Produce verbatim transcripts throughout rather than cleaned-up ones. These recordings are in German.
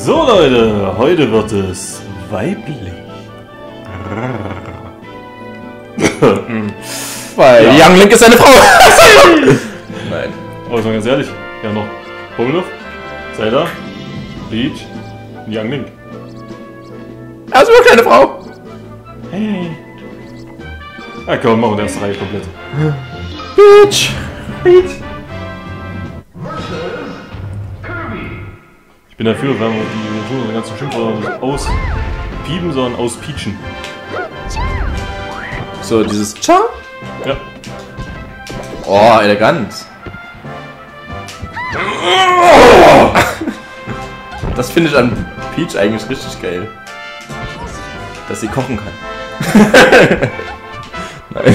So Leute, heute wird es weiblich. Weil ja. Young Link ist eine Frau. Nein. Aber so ganz ehrlich, ja noch Pummeluff, Zelda, Peach und Young Link. Er ist wirklich eine Frau. Hey. Ja komm, machen wir die erste Reihe komplett. Peach. Peach. Ich bin dafür, wenn wir die tun, den ganzen Schimpfwörter auspiepen, sondern auspeachen. So, dieses Cha? Ja. Oh, elegant. Das finde ich an Peach eigentlich richtig geil. Dass sie kochen kann. Nein.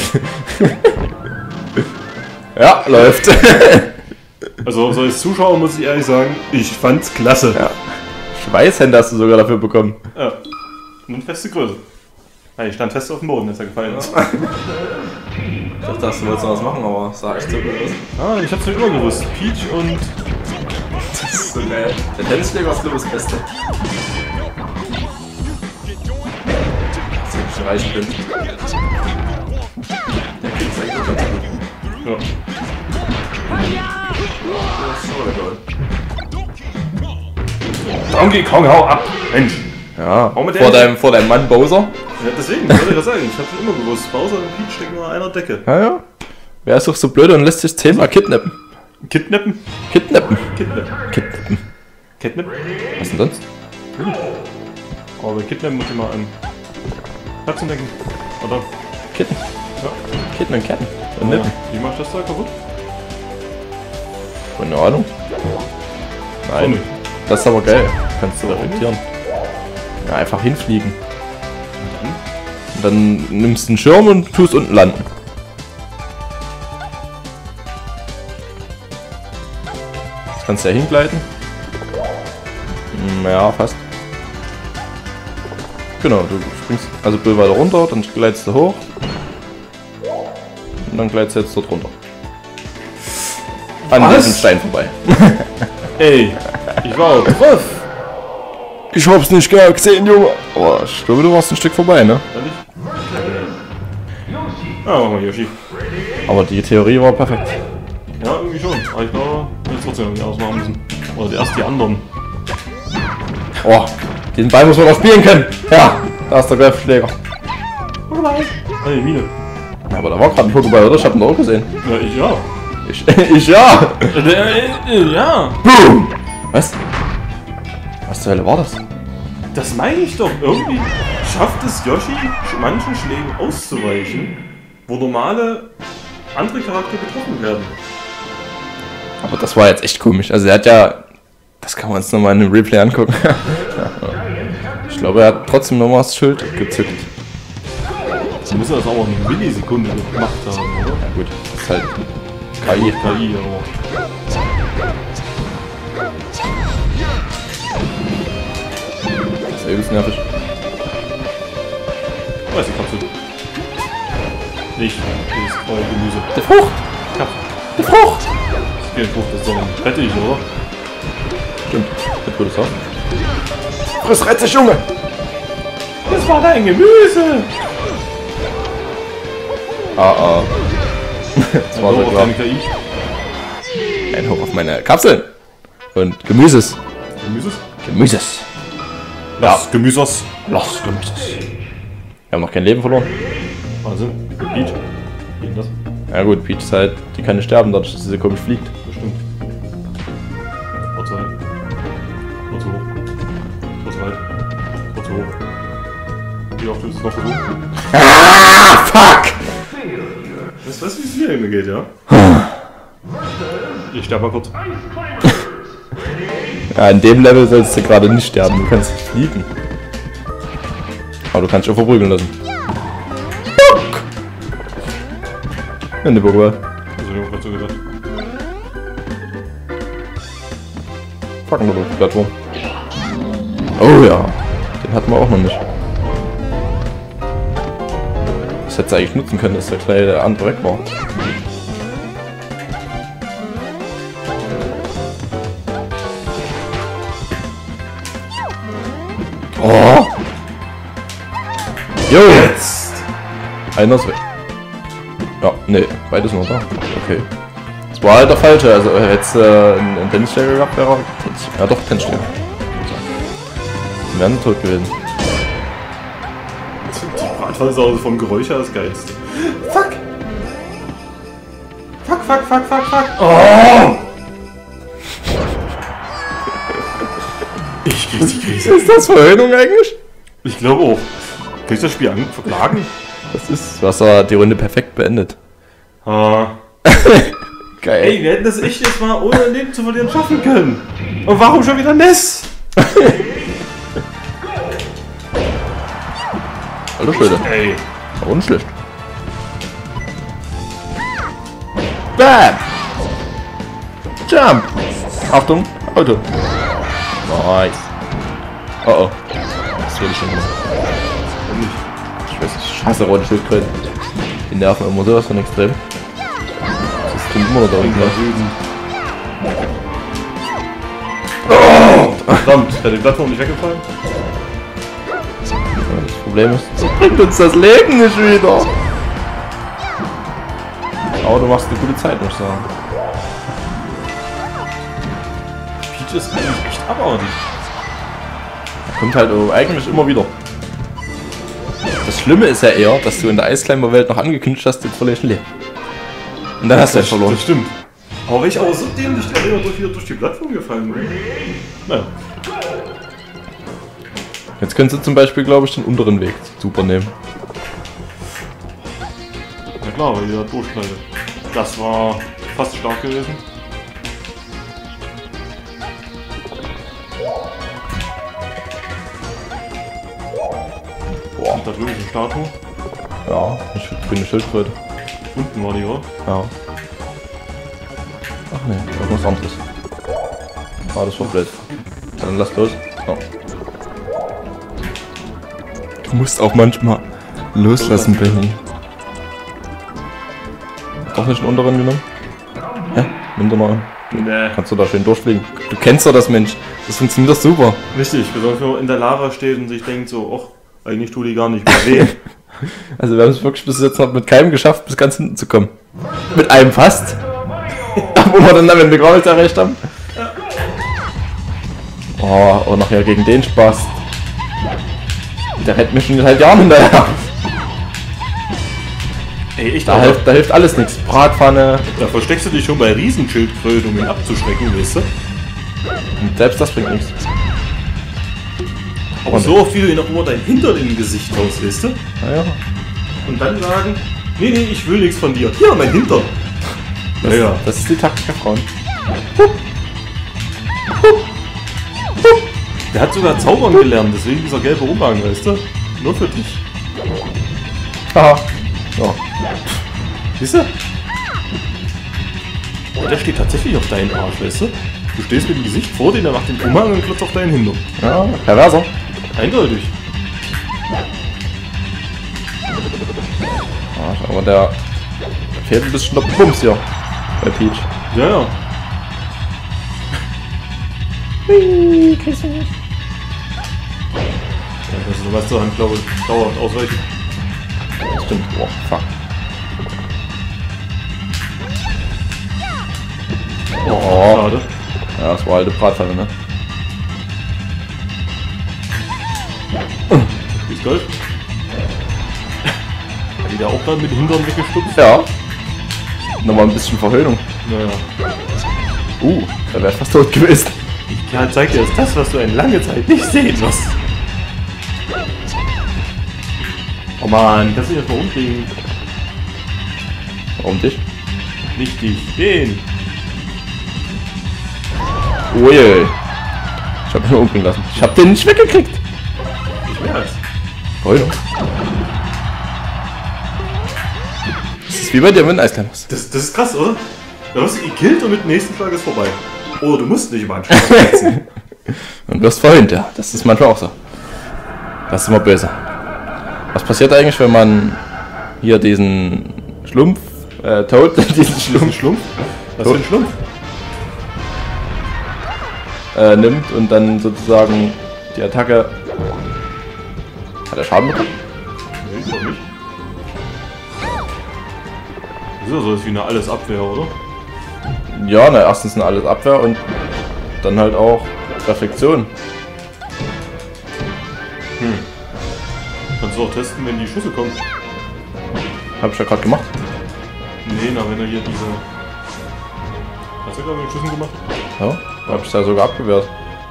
Ja, läuft. Also, so als Zuschauer muss ich ehrlich sagen, ich fand's klasse. Ja. Schweißhände hast du sogar dafür bekommen. Ja. Und feste Größe. Ja, ich stand fest auf dem Boden, als er gefallen ist. Ich dachte, du wolltest noch was machen, aber sah echt so gut aus. Ah, ich hab's nicht immer gewusst. Peach und... Das ist so geil. Der Tennisschläger ist glaube ich das Beste. Dass ich reich bin. Der kriegt's eigentlich auch ganz gut. Ja. Donkey Kong, hau ab! Mensch! Ja, Hau mit vor der deinem, vor deinem Mann Bowser. Ja, deswegen, wollte ich gerade sagen, ich hab's schon immer gewusst. Bowser und Peach stecken nur an einer Decke. Ja, ja. Wer ist doch so blöd und lässt sich zehnmal kidnappen? Kidnappen? Kidnappen. Kidnappen. Kidnappen. Kidnappen? Was denn sonst? Aber bei Kidnappen muss ich mal an Herzen denken. Oder? Kitten. Ja. Kitten und Ketten. Und Ja. Nippen. Wie mach ich das da kaputt? Keine Ahnung. Auch Nein. nicht. Das ist aber geil. Kannst du Warum reflektieren. Ja, einfach hinfliegen. Und dann nimmst du einen Schirm und tust unten landen. Das kannst du ja hingleiten. Hm, ja, fast. Genau, du springst also Bill weiter runter, dann gleitest du hoch. Und dann gleitest du jetzt dort runter. An Was? diesem Stein vorbei. Ey, ich war auch drauf. Ich hab's nicht genau gesehen, Junge. Aber ich glaube, du warst ein Stück vorbei, ne? Ehrlich? Ja, machen wir Yoshi. Aber die Theorie war perfekt. Ja, irgendwie schon. Aber ich glaube, jetzt trotzdem irgendwie ausmachen müssen. Oder erst die anderen. Oh, diesen Ball muss man auch spielen können. Ja, da ist der Golfschläger. Pokéball. Hey, Mine. Ja, aber da war gerade ein Pokéball, oder? Ich hab ihn auch gesehen. Ja, ich ja. Ich, ich ja. Äh, äh, ja. Boom. Was? Was zur Hölle war das? Das meine ich doch. Irgendwie schafft es Yoshi, manchen Schlägen auszuweichen, wo normale andere Charaktere getroffen werden. Aber das war jetzt echt komisch. Also er hat ja... Das kann man uns nochmal in einem Replay angucken. Ich glaube, er hat trotzdem nochmal das Schild gezückt. Sie müssen das auch noch eine Millisekunde gemacht haben, oder? Ja gut, das ist halt K I. K I, aber... Das ist übelst nervig. Wo ist die Kapsel? Nicht, dieses treue Gemüse. Die Frucht! Kapsel. Die Frucht! Das ist keine Frucht, das ist doch ein Rettich, oder? Stimmt, das würde ich sagen. Friss Rettich, Junge! Das war dein Gemüse! Ah, ah. Das war so auf klar. deine K I. Ein Hoch auf meine Kapseln. Und Gemüses. Gemüses? Gemüses. Lass Gemüses. Lass Gemüses. Wir haben noch kein Leben verloren. Wahnsinn. Peach. Wie denn das? Ja gut, Peach ist halt, die kann nicht sterben, dadurch, dass sie komisch fliegt. Bestimmt. War zu weit. War zu hoch. War zu weit. War zu hoch. Wie oft ist es noch versucht? Ah, fuck! Weißt du, wie es mir immer geht, ja? Ich sterbe mal kurz. Ja, in dem Level sollst du gerade nicht sterben, du kannst nicht fliegen. Aber du kannst dich auch verprügeln lassen. Fuck! Ja, ne Pokéball. Also, ich hab grad so gesagt. Fucking Plattform. Oh ja, den hatten wir auch noch nicht. Das hätte eigentlich nutzen können, dass der kleine andere weg war. Oh! Jo! Jetzt! Einer ist weg. Ja, nee, beides noch da. Okay. Das war halt der falsche, also hätte äh, einen, einen Tennisschläger gehabt, wäre er Tennis, ja doch, Tennisschläger. Wir wären tot gewesen. Die Bratpfanne ist auch vom Geräusch her das Geilste. Fuck! Fuck, fuck, fuck, fuck, fuck! Oh! Ich krieg die Krise. Ist das Verhöhnung eigentlich? Ich glaube auch. Kann ich das Spiel an verklagen? Das ist, du hast aber die Runde perfekt beendet. Ah. Geil. Ey, wir hätten das echt jetzt mal ohne ein Leben zu verlieren schaffen können. Und warum schon wieder Ness? Hallo Schöne. Ey. Aber nicht schlecht. Bam! Jump! Achtung, Auto. Nice. Oh oh. Das will ich schon gemacht. Warum nicht? Ich weiß nicht, ich hasse rote Schildkröten. Die nerven immer sowas von extrem. Das tut immer noch da unten. Oh! Verdammt, ist die Plattform nicht weggefallen? Das Problem ist, so bringt uns das Leben nicht wieder. Aber du machst eine gute Zeit, muss ich sagen. Peach ist eigentlich echt abartig. Kommt halt auch eigentlich immer wieder. Das Schlimme ist ja eher, dass du in der Eisclimber-Welt noch angekündigt hast, jetzt verliere ich ein Leben. Und dann hast du ja verloren. Das stimmt. Aber wenn ich auch so dämlich der immer durch, wieder durch die Plattform gefallen bin. Naja. Jetzt könntest du zum Beispiel, glaube ich, den unteren Weg super nehmen. Na klar, weil ihr da durchknallt. Das war fast stark gewesen. Boah. Und da drüben ist eine Statue. Ja, eine grüne Schildkröte. Unten war die, oder? Ja. Ach ne, irgendwas anderes. Ah, das war blöd. Dann lass los. Oh. Du musst auch manchmal loslassen, Benny. Doch nicht einen unteren genommen? Hä? Nimm doch mal an. Nee. Kannst du da schön durchfliegen. Du kennst doch das, Mensch. Das funktioniert doch super. Richtig, besonders wenn man in der Lava steht und sich denkt so, ach, eigentlich tut die gar nicht mehr weh. Also wir haben es wirklich bis jetzt noch mit keinem geschafft, bis ganz hinten zu kommen. Mit einem fast. Wo wir dann damit gar nicht erreicht haben. Oh, und nachher gegen den Spaß. Der rennt mir schon seit Jahren hinterher. Ey, echt, Da hilft, da hilft alles nichts. Bratpfanne. Da versteckst du dich schon bei Riesenschildkröten, um ihn abzuschrecken, weißt du? Und selbst das bringt nichts. Aber so oft, wie du ihn auch immer dein Hintern in Gesicht haust, weißt du? Naja. Und dann sagen, nee, nee, ich will nichts von dir. Hier, mein Hintern. Das, Naja. das ist die Taktik der Frauen. Der hat sogar Zaubern gelernt, deswegen dieser gelbe Umhang, weißt du? Nur für dich. Haha. So. Siehst du? Oh, der steht tatsächlich auf deinen Arsch, weißt du? Du stehst mit dem Gesicht vor dir, der macht den Umhang und klotzt auf deinen Hintern. Ja, perverser. Eindeutig. Ja, aber der fehlt ein bisschen der Bums hier. Bei Peach. Ja, ja. Hui, kriegst du nicht. Ja, das ist eine letzte Hand, glaube ich, dauernd ausweichen. Stimmt. Boah, fuck. Oh, schade. Ja, das war halt eine Bratpfanne, ne? Ist Gold. Hat die da auch gerade mit den Hintern weggestupft? Ja. Nochmal ein bisschen Verhöhnung. Naja. Uh, da wäre fast tot gewesen. Ja, zeig dir jetzt das, was du eine lange Zeit nicht sehen wirst. Oh man, kannst du jetzt mal umkriegen? Warum dich? Nicht dich, den. Oh je. Ich hab mich nur umbringen lassen. Ich hab den nicht weggekriegt. Ich merk's. Verhöhnung. Das ist wie bei dir mit den Eisclimbers. Das, das ist krass, oder? Da wirst du gekillt und mit dem nächsten Schlag ist vorbei. Oder du musst nicht über einen Schlag setzen. Und du wirst verhöhnt, ja. Das ist manchmal auch so. Das ist immer böse. Was passiert eigentlich, wenn man hier diesen Schlumpf, äh, Toad, diesen Schlumpf, Schlumpf? Was für ein Schlumpf? äh, nimmt und dann sozusagen die Attacke Hat er Schaden bekommen? Nee, ich glaube nicht. Das ist ja so wie eine Alles-Abwehr, oder? Ja, na erstens eine alles Abwehr und dann halt auch Reflexion. Hm. Kannst du auch testen, wenn die Schüsse kommen. Hab ich ja gerade gemacht. Nee, na, wenn er hier diese... Hast du gerade mit den Schüssen gemacht? Ja, hab ich ja sogar abgewehrt.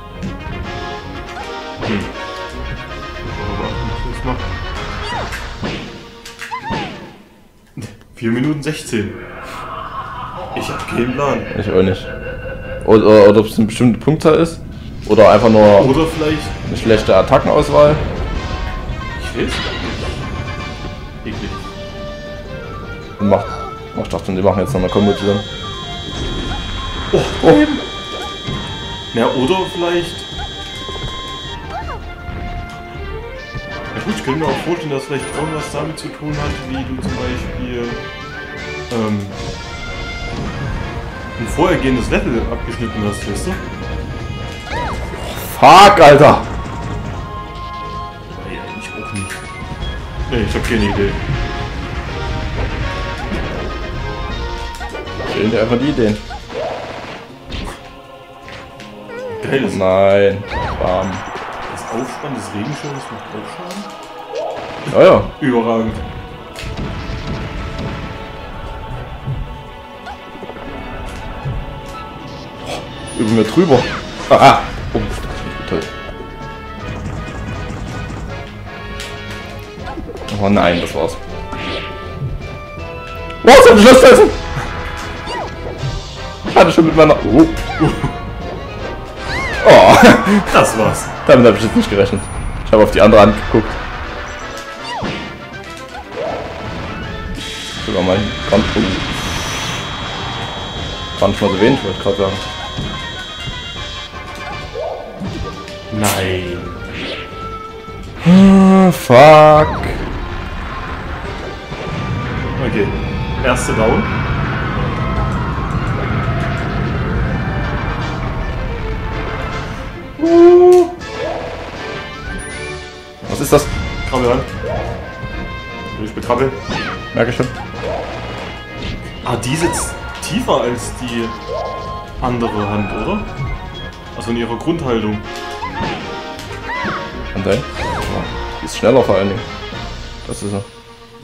Hm. Aber jetzt mal. vier Minuten sechzehn. Ich hab keinen Plan. Ich auch nicht. Oder, oder, oder ob es eine bestimmte Punktzahl ist. Oder einfach nur Oder vielleicht... eine schlechte Attackenauswahl. Ich weiß nicht. Eklig. Und macht. Oh, ich dachte, die machen jetzt noch eine Kombo zusammen. Oh, oh. Na, oder vielleicht... Ja gut, ich könnte mir auch vorstellen, dass vielleicht irgendwas damit zu tun hat, wie du zum Beispiel ähm, ein vorhergehendes Level abgeschnitten hast, weißt du? Fuck, Alter! Nee, eigentlich auch nicht. Nee, ich hab keine Idee. Fehlen dir einfach die Ideen. Geil, das, Nein. Bam. das Aufspannen des Regenschirms macht auch Schaden? Ja, ja. Überragend. Über mir drüber. Ah, ah. Oh, toll. Oh nein, das war's. Was soll ich das essen? Hatte schon mit meiner... Oh. Oh. Das war's. Damit habe ich jetzt nicht gerechnet. Ich habe auf die andere Hand geguckt. Sogar mal gar nicht, oh. Gar nicht mal so wenig, wollte ich gerade sagen. Nein. Ah, fuck. Okay. Erste Down. Uh. Was ist das? Krabbel ran. Will ich bekrabbeln? Merke ich schon. Ah, die sitzt tiefer als die andere Hand, oder? Also in ihrer Grundhaltung. Und dann? Oh, die ist schneller vor allen Dingen. Das ist er.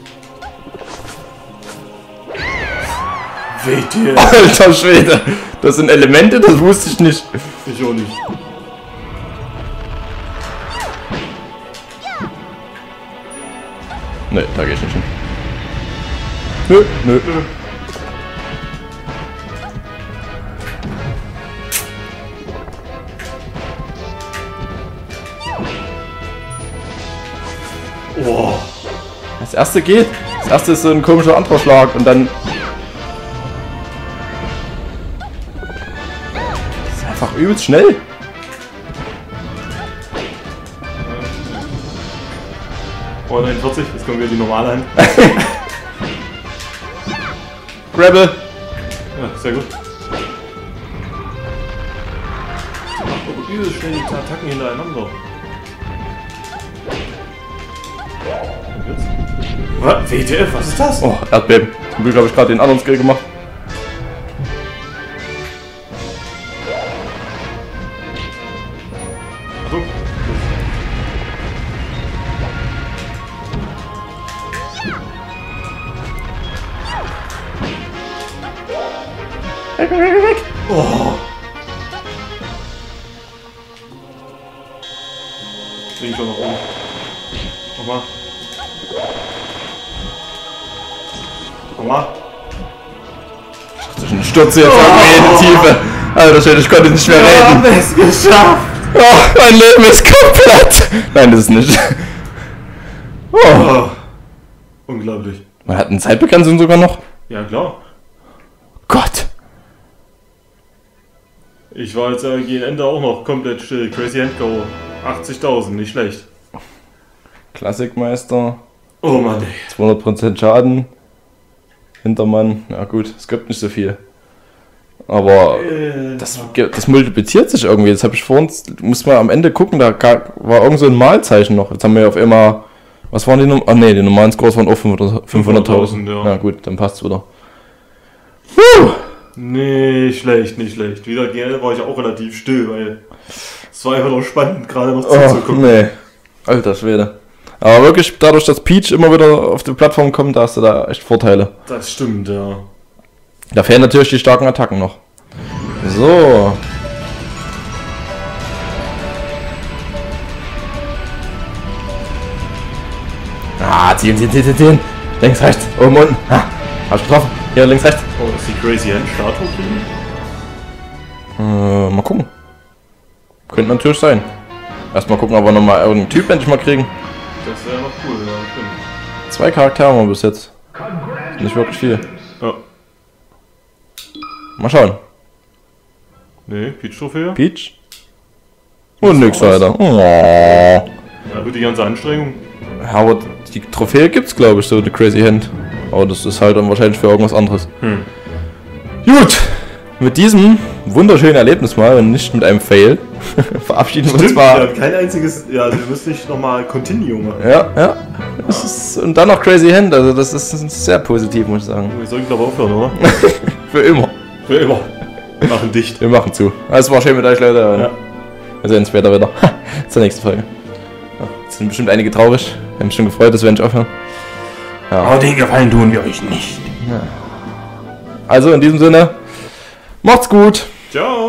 Weht ihr? Alter Schwede! Das sind Elemente, das wusste ich nicht. Ich auch nicht. Ne, da gehe ich nicht hin. Nö, nö. Oh. Das erste geht. Das erste ist so ein komischer anderer Schlag und dann... Das ist einfach übelst schnell. Oh, neunundvierzig, jetzt kommen wir die normale Hand. Grabble. Ja, sehr gut. Die macht aber übelst schnell die Attacken hintereinander. Und jetzt? Was? W T F, was ist das? Oh, Erdbeben. Zum Glück habe ich gerade den anderen Skill gemacht. Achtung. Weg, weg, weg, weg. Oh. Krieg ich schon nach oben. Nochmal. Nochmal. Ich stürze jetzt irgendwie in die Tiefe. Alter Schwede, ich konnte nicht mehr Wir haben reden. es geschafft! Oh, mein Leben ist komplett. Nein, das ist nicht. Oh. Oh. Unglaublich. Man hat eine Zeitbegrenzung sogar noch. Ja, klar. Gott. Ich war jetzt äh, gegen Ende auch noch komplett still. Crazy Hand Go. achtzigtausend, nicht schlecht. Klassikmeister. Oh Mann, ey. zweihundert Prozent Schaden. Hintermann. Ja gut, es gibt nicht so viel. Aber Äh, das, das multipliziert sich irgendwie. Jetzt habe ich vorhin, muss mal am Ende gucken, da war irgend so ein Malzeichen noch. Jetzt haben wir auf einmal Was waren die Nummer? Ah ne, die normalen Scores waren auch fünfhunderttausend. Ja. Ja gut, dann passt's wieder. Puh. Nicht schlecht, nicht schlecht. Wieder gerne war ich auch relativ still, weil es war einfach noch spannend, gerade noch Oh, zuzugucken. nee. Alter Schwede. Aber wirklich, dadurch, dass Peach immer wieder auf die Plattform kommt, da hast du da echt Vorteile. Das stimmt, ja. Da fehlen natürlich die starken Attacken noch. So. Ah, ziehen, ziehen, ziehen, ziehen, ziehen. Links, rechts, oben, unten. Ha, hab ich getroffen. Hier, links, rechts. Oh, ist die Crazy Hand Statue drin? Äh, mal gucken. Könnte natürlich sein. Erstmal gucken, ob wir nochmal irgendeinen Typ endlich mal kriegen. Das wäre noch cool, ja, stimmt. Zwei Charaktere haben wir bis jetzt. Nicht wirklich viel. Ja. Mal schauen. Nee, Peach-Trophäe? Peach. Und nix war's. weiter. Oh. Ja, gut, die ganze Anstrengung. Aber die Trophäe gibt's, glaube ich, so eine Crazy Hand. Aber das ist halt dann wahrscheinlich für irgendwas anderes. Hm. Gut, mit diesem wunderschönen Erlebnis mal, wenn nicht mit einem Fail, verabschieden wir uns Stimmt, mal. ja, kein einziges. Ja, also, wir müssen nicht nochmal Continue machen. Ja, ja. Das ist, und dann noch Crazy Hand, also das ist sehr positiv, muss ich sagen. Wir sollten, glaube ich, aufhören, oder? Für immer. Für immer. Wir machen dicht. Wir machen zu. Es war schön mit euch, Leute. Ja. Wir sehen uns später wieder. Zur nächsten Folge. Ja, jetzt sind bestimmt einige traurig. Wir haben uns schon gefreut, dass wir endlich aufhören. Ja. Aber den Gefallen tun wir euch nicht. Also in diesem Sinne, macht's gut. Ciao.